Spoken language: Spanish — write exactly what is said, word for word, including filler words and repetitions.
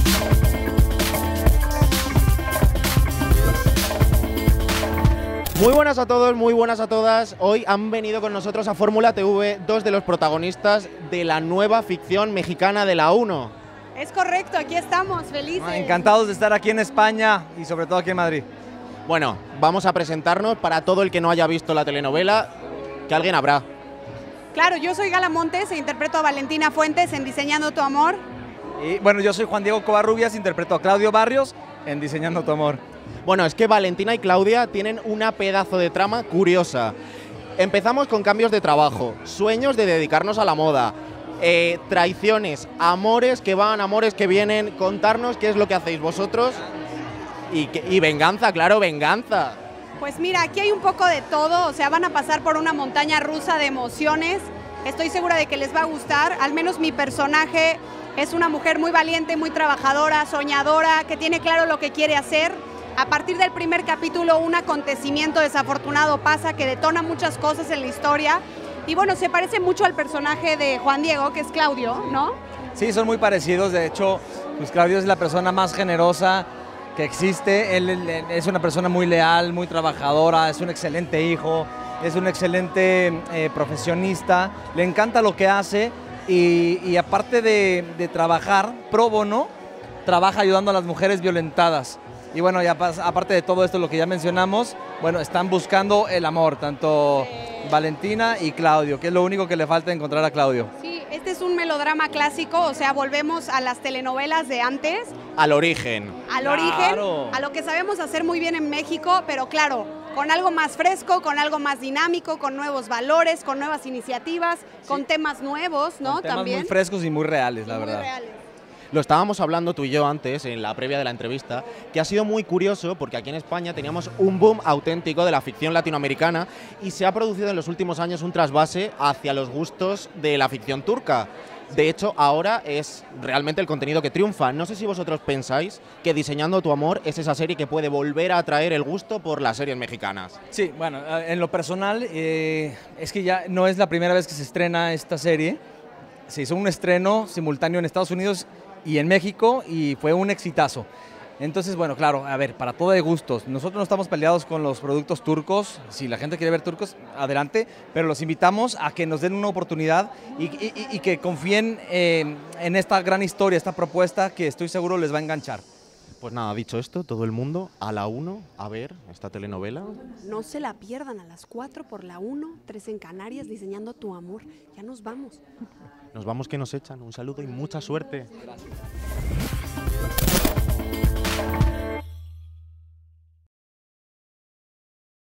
Muy buenas a todos, muy buenas a todas. Hoy han venido con nosotros a Fórmula T V dos de los protagonistas de la nueva ficción mexicana de la uno. Es correcto, aquí estamos, felices. Ah, encantados de estar aquí en España y sobre todo aquí en Madrid. Bueno, vamos a presentarnos para todo el que no haya visto la telenovela, que alguien habrá. Claro, yo soy Gala Montes e interpreto a Valentina Fuentes en Diseñando tu Amor. Y bueno, yo soy Juan Diego Covarrubias, interpreto a Claudio Barrios en Diseñando tu Amor. Bueno, es que Valentina y Claudia tienen una pedazo de trama curiosa. Empezamos con cambios de trabajo, sueños de dedicarnos a la moda, eh, traiciones, amores que van, amores que vienen, contarnos qué es lo que hacéis vosotros y, que, y venganza, claro, venganza. Pues mira, aquí hay un poco de todo, o sea, van a pasar por una montaña rusa de emociones. Estoy segura de que les va a gustar, al menos mi personaje es una mujer muy valiente, muy trabajadora, soñadora, que tiene claro lo que quiere hacer. A partir del primer capítulo, un acontecimiento desafortunado pasa que detona muchas cosas en la historia. Y bueno, se parece mucho al personaje de Juan Diego, que es Claudio, ¿no? Sí, son muy parecidos. De hecho, pues Claudio es la persona más generosa que existe. Él, él es una persona muy leal, muy trabajadora, es un excelente hijo, es un excelente eh, profesionista, le encanta lo que hace y, y aparte de, de trabajar pro bono, trabaja ayudando a las mujeres violentadas. Y bueno, ya aparte de todo esto, lo que ya mencionamos, bueno, están buscando el amor, tanto Valentina y Claudio, que es lo único que le falta encontrar a Claudio. Sí, este es un melodrama clásico, o sea, volvemos a las telenovelas de antes. Al origen. Al Claro. origen, a lo que sabemos hacer muy bien en México, pero claro, con algo más fresco, con algo más dinámico, con nuevos valores, con nuevas iniciativas, sí. Con temas nuevos, ¿no? Con temas También. muy frescos y muy reales, la muy verdad. reales. Lo estábamos hablando tú y yo antes, en la previa de la entrevista, que ha sido muy curioso porque aquí en España teníamos un boom auténtico de la ficción latinoamericana y se ha producido en los últimos años un trasvase hacia los gustos de la ficción turca. De hecho, ahora es realmente el contenido que triunfa. No sé si vosotros pensáis que Diseñando tu Amor es esa serie que puede volver a atraer el gusto por las series mexicanas. Sí, bueno, en lo personal, eh, es que ya no es la primera vez que se estrena esta serie. Se hizo un estreno simultáneo en Estados Unidos y en México y fue un exitazo. Entonces, bueno, claro, a ver, para todo de gustos. Nosotros no estamos peleados con los productos turcos. Si la gente quiere ver turcos, adelante, pero los invitamos a que nos den una oportunidad y, y, y que confíen eh, en esta gran historia, esta propuesta que estoy seguro les va a enganchar. Pues nada, dicho esto, todo el mundo a la uno a ver esta telenovela. No se la pierdan a las cuatro por la uno, tres en Canarias, Diseñando tu Amor. Ya nos vamos. Nos vamos que nos echan. Un saludo y mucha suerte. Gracias.